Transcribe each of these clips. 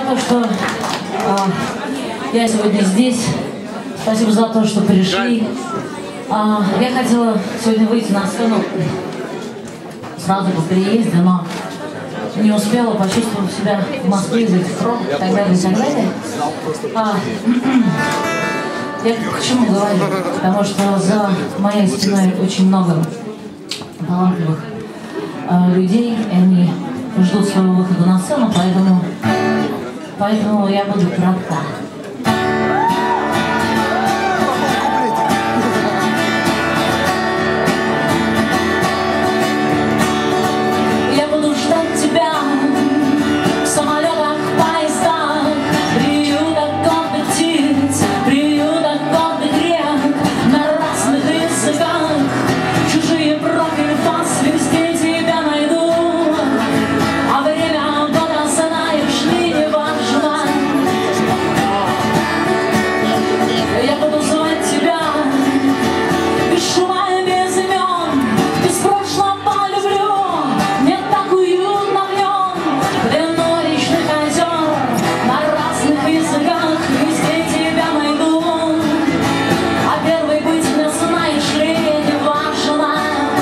то, что я сегодня здесь. Спасибо за то, что пришли. Я хотела сегодня выйти на сцену сразу по приезде, но не успела, почувствовала себя в Москве из этих пробок и так далее, и так далее. Я к чему говорю? Потому что за моей спиной очень много талантливых людей, и они ждут своего выхода на сцену, поэтому я буду кратка. Я буду ждать тебя в самолетах, поездах, приютах гордых птиц, приютах гордых рек, на разных языках, чужие профили фас, везде тебя найду, а время года, знаешь ли, не важно. Я буду звать тебя без шума и без имен, без прошлого полюблю, мне так уютно в нем, длину речных озер, на разных языках, везде тебя найду, а первый быть мне, знаешь ли, не важно.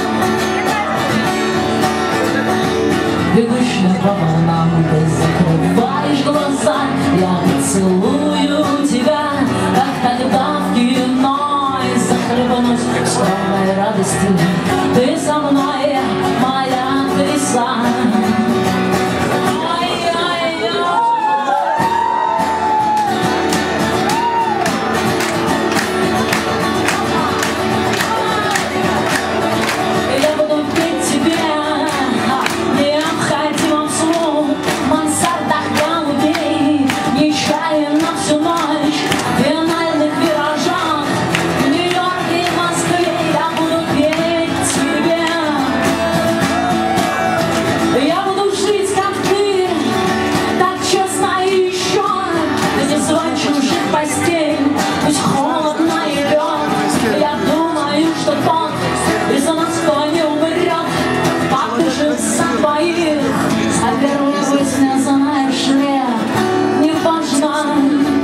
Бегущая по волнам, ты закрываешь глаза, я поцелую тебя, как тогда в кино, и захлебнусь в скромной радости. Ты со мной, моя актриса. Я буду петь тебе необходимым вслух, в мансардах голубей, нечаянно всю ночь, в финальных виражах, в Нью-Йорке и Москве я буду петь тебе. Я буду жить, как ты, так честно и еще, не звать чужих постель, пусть холодно и лед. Я думаю, что тот из нас, кто не умрет, покажется твоих, а первая песня, знаешь ли, не важна.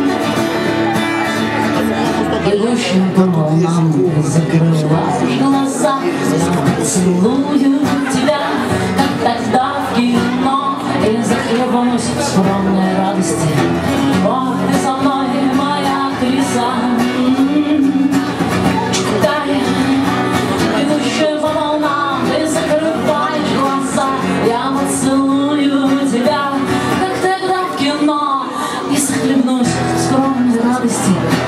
Бегущим по волнам, ты закрываешь глаза, я поцелую тебя, как тогда в кино, и захлебнусь в скромной радости. О, ты со мной, моя актриса. Читай, бегущая по волнам, ты закрываешь глаза, я поцелую тебя, как тогда в кино, и захлебнусь в скромной радости.